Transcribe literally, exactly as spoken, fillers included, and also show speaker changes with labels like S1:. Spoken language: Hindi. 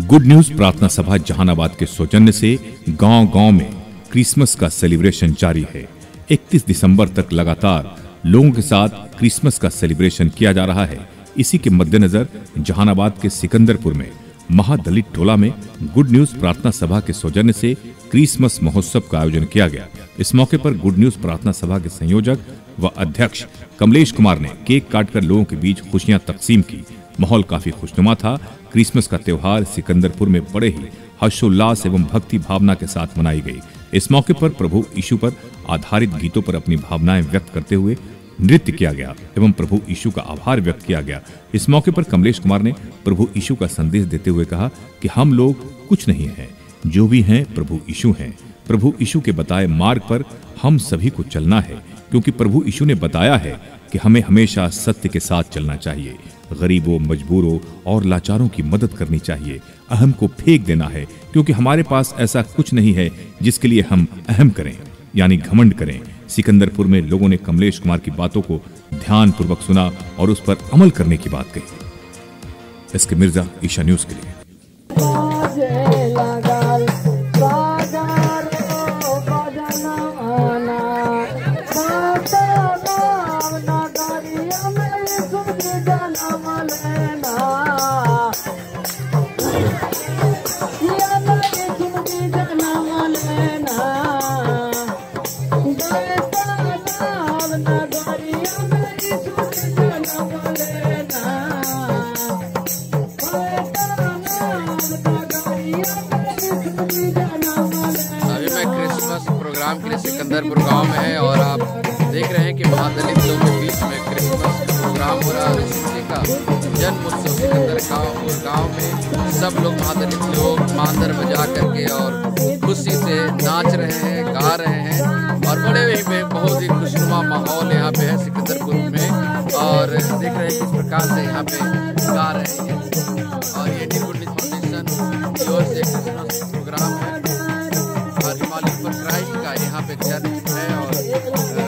S1: गुड न्यूज प्रार्थना सभा जहानाबाद के सौजन्य से गांव-गांव में क्रिसमस का सेलिब्रेशन जारी है। इकतीस दिसंबर तक लगातार लोगों के साथ क्रिसमस का सेलिब्रेशन किया जा रहा है। इसी के मद्देनजर जहानाबाद के सिकंदरपुर में महादलित टोला में गुड न्यूज प्रार्थना सभा के सौजन्य से क्रिसमस महोत्सव का आयोजन किया गया। इस मौके पर गुड न्यूज प्रार्थना सभा के संयोजक व अध्यक्ष कमलेश कुमार ने केक काटकर लोगों के बीच खुशियां तकसीम की। माहौल काफी खुशनुमा था। क्रिसमस का त्योहार सिकंदरपुर में बड़े ही हर्षोल्लास एवं भक्ति भावना के साथ मनाई गई। इस मौके पर प्रभु यीशु पर आधारित गीतों पर अपनी भावनाएं व्यक्त करते हुए नृत्य किया गया एवं प्रभु यीशु का आभार व्यक्त किया गया। इस मौके पर कमलेश कुमार ने प्रभु यीशु का संदेश देते हुए कहा कि हम लोग कुछ नहीं हैं, जो भी हैं प्रभु यीशु हैं। प्रभु यीशु के बताए मार्ग पर हम सभी को चलना है, क्योंकि प्रभु यीशु ने बताया है कि हमें हमेशा सत्य के साथ चलना चाहिए। गरीबों, मजबूरों और लाचारों की मदद करनी चाहिए। अहम को फेंक देना है, क्योंकि हमारे पास ऐसा कुछ नहीं है जिसके लिए हम अहम करें, यानी घमंड करें। सिकंदरपुर में लोगों ने कमलेश कुमार की बातों को ध्यान पूर्वक सुना और उस पर अमल करने की बात कही। एस के मिर्जा, ईशा न्यूज के लिए।
S2: अभी मैं क्रिसमस प्रोग्राम के लिए सिकंदरपुर गांव में है और आप देख रहे हैं कि महादलित लोगों के बीच में क्रिसमस प्रोग्राम हो रहा है। यीशु जी का जन्म उत्सव सिकंदरपुर गांव में सब लोग महादलित लोग मांदर बजा करके और खुशी से नाच रहे हैं, गा रहे हैं और बड़े ही में बहुत ही खुशनुमा माहौल यहाँ पे है सिकंदरपुर में। और देख रहे हैं किस प्रकार से यहाँ पे गा रहे हैं और ये गुड न्यूज फाउंडेशन की ओर से क्रिसमस प्रोग्राम है और हिमालय पर क्राइस्ट का यहाँ पे चर्च है और